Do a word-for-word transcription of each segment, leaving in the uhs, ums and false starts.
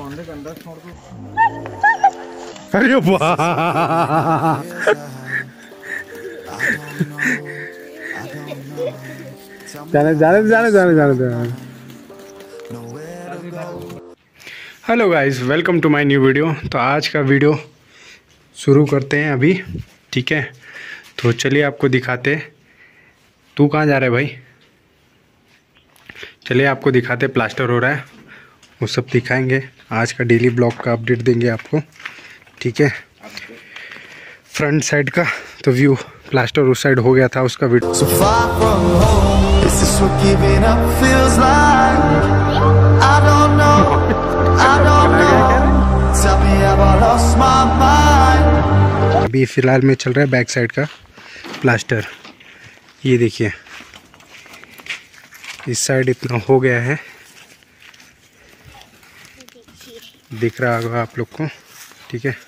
अरे वाह जाने जाने जाने जाने जाने जाने hello guys, welcome to my new video. तो आज का वीडियो शुरू करते हैं अभी, ठीक है। तो चलिए आपको दिखाते। तू कहाँ जा रहा है भाई? चलिए आपको दिखाते, प्लास्टर हो रहा है, वो सब दिखाएंगे। आज का डेली ब्लॉग का अपडेट देंगे आपको, ठीक है। फ्रंट साइड का तो व्यू, प्लास्टर उस साइड हो गया था, उसका वीडियो। so अभी फिलहाल में चल रहा है बैक साइड का प्लास्टर। ये देखिए, इस साइड इतना हो गया है, दिख रहा होगा आप लोग को, ठीक है।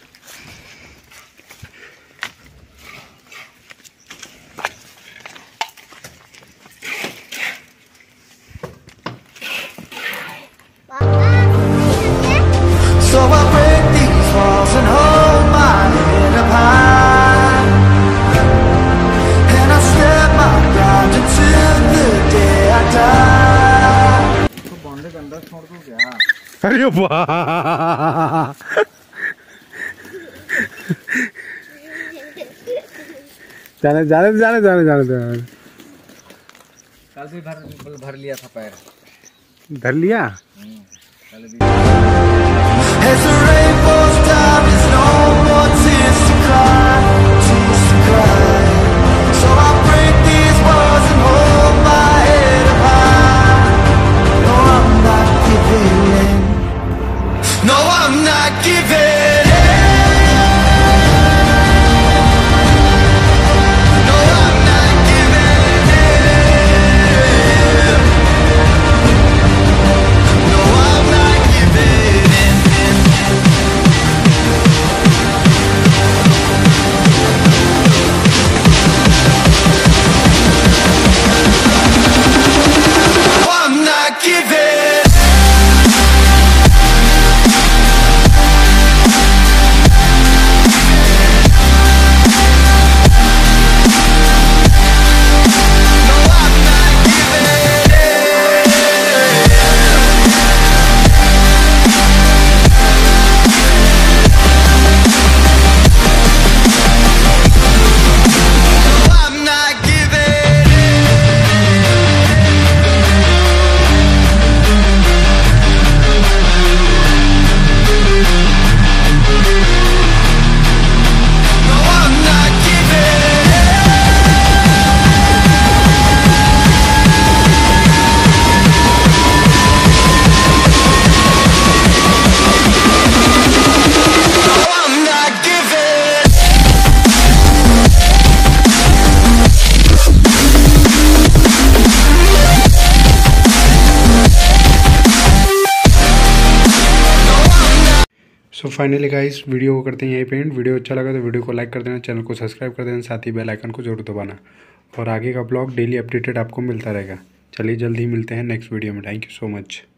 So I break these walls and hold my head up high, and I step my ground until the day I die. तो बंदे के अंदर छोड़ दूं क्या? अरे वाह जाने जाने जाने जाने जाने जाने कल भी भर भर लिया था पैर, धर लिया। As the rain falls down, there's no more tears to cry, tears to cry. So I break these walls and hold my head up high. No, I'm not giving in. No, I'm not giving in. No, I'm not giving in. No, I'm not giving in. So finally guys, video को करते हैं यहीं पे and. Video अच्छा लगा तो video को like कर देना, चैनल को सब्सक्राइब कर देना, साथ ही बेल आइकन को जरूर दबाना। और आगे का ब्लॉग डेली अपडेटेड आपको मिलता रहेगा। चलिए जल्दी ही मिलते हैं नेक्स्ट वीडियो में। Thank you so much.